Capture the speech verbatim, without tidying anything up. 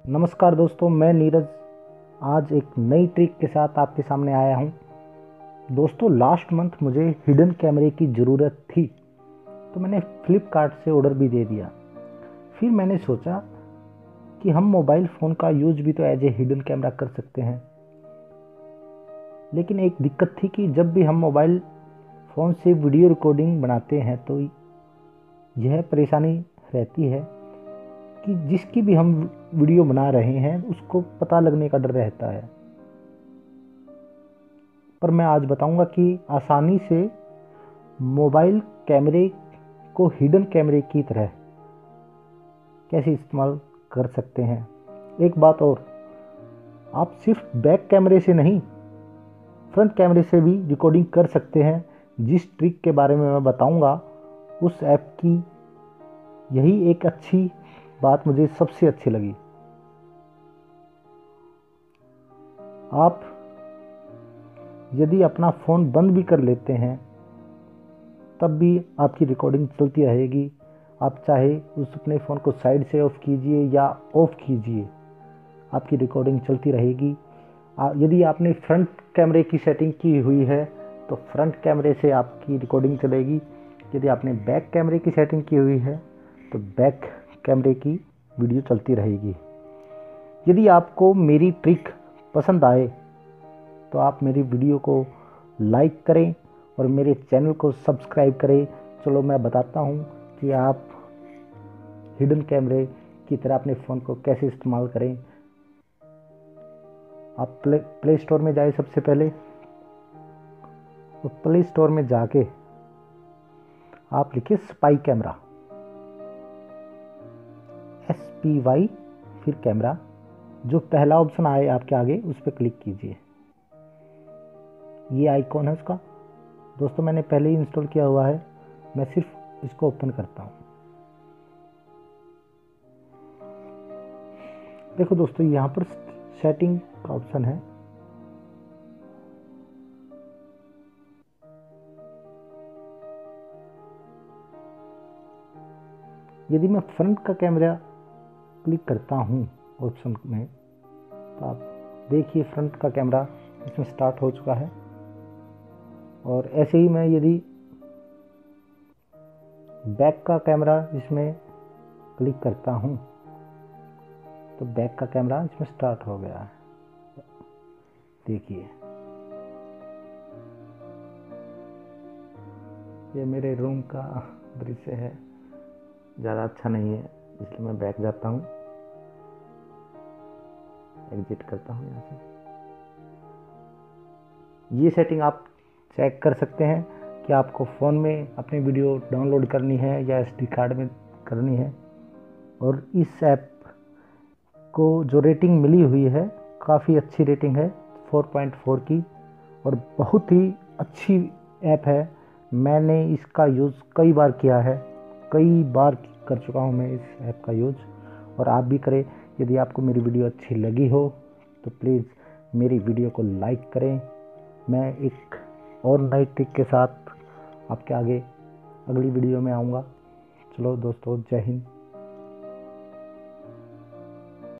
नमस्कार दोस्तों, मैं नीरज आज एक नई ट्रिक के साथ आपके सामने आया हूं। दोस्तों, लास्ट मंथ मुझे हिडन कैमरे की ज़रूरत थी, तो मैंने फ्लिपकार्ट से ऑर्डर भी दे दिया। फिर मैंने सोचा कि हम मोबाइल फ़ोन का यूज भी तो एज ए हिडन कैमरा कर सकते हैं। लेकिन एक दिक्कत थी कि जब भी हम मोबाइल फ़ोन से वीडियो रिकॉर्डिंग बनाते हैं तो यह परेशानी रहती है कि जिसकी भी हम वीडियो बना रहे हैं उसको पता लगने का डर रहता है। पर मैं आज बताऊंगा कि आसानी से मोबाइल कैमरे को हिडन कैमरे की तरह कैसे इस्तेमाल कर सकते हैं। एक बात और, आप सिर्फ बैक कैमरे से नहीं फ्रंट कैमरे से भी रिकॉर्डिंग कर सकते हैं। जिस ट्रिक के बारे में मैं बताऊंगा उस ऐप की यही एक अच्छी बात मुझे सबसे अच्छी लगी। आप यदि अपना फ़ोन बंद भी कर लेते हैं तब भी आपकी रिकॉर्डिंग चलती रहेगी। आप चाहे उस अपने फ़ोन को साइड से ऑफ कीजिए या ऑफ कीजिए, आपकी रिकॉर्डिंग चलती रहेगी। यदि आपने फ्रंट कैमरे की सेटिंग की हुई है तो फ्रंट कैमरे से आपकी रिकॉर्डिंग चलेगी। यदि आपने बैक कैमरे की सेटिंग की हुई है तो बैक कैमरे की वीडियो चलती रहेगी। यदि आपको मेरी ट्रिक पसंद आए तो आप मेरी वीडियो को लाइक करें और मेरे चैनल को सब्सक्राइब करें। चलो मैं बताता हूं कि आप हिडन कैमरे की तरह अपने फ़ोन को कैसे इस्तेमाल करें। आप प्ले प्ले स्टोर में जाए सबसे पहले, तो प्ले स्टोर में जाके आप लिखिए spy camera, S P Y फिर कैमरा। जो पहला ऑप्शन आए आपके आगे उस पर क्लिक कीजिए। ये आइकॉन है उसका। दोस्तों, मैंने पहले ही इंस्टॉल किया हुआ है, मैं सिर्फ इसको ओपन करता हूँ। देखो दोस्तों, यहाँ पर सेटिंग का ऑप्शन है। यदि मैं फ्रंट का कैमरा क्लिक करता हूँ ऑप्शन में तो आप देखिए फ्रंट का कैमरा इसमें स्टार्ट हो चुका है। और ऐसे ही मैं यदि बैक का कैमरा इसमें क्लिक करता हूँ तो बैक का कैमरा इसमें स्टार्ट हो गया है। देखिए, ये मेरे रूम का दृश्य है, ज़्यादा अच्छा नहीं है इसलिए मैं बैक जाता हूँ, एग्जिट करता हूँ यहाँ से। ये सेटिंग आप चेक कर सकते हैं कि आपको फ़ोन में अपनी वीडियो डाउनलोड करनी है या एसडी कार्ड में करनी है। और इस ऐप को जो रेटिंग मिली हुई है काफ़ी अच्छी रेटिंग है, फोर पॉइंट फोर की, और बहुत ही अच्छी ऐप है। मैंने इसका यूज़ कई बार किया है, कई बार कर चुका हूँ मैं इस ऐप का यूज़, और आप भी करें। यदि आपको मेरी वीडियो अच्छी लगी हो तो प्लीज़ मेरी वीडियो को लाइक करें। मैं एक और नई ट्रिक के साथ आपके आगे अगली वीडियो में आऊँगा। चलो दोस्तों, जय हिंद।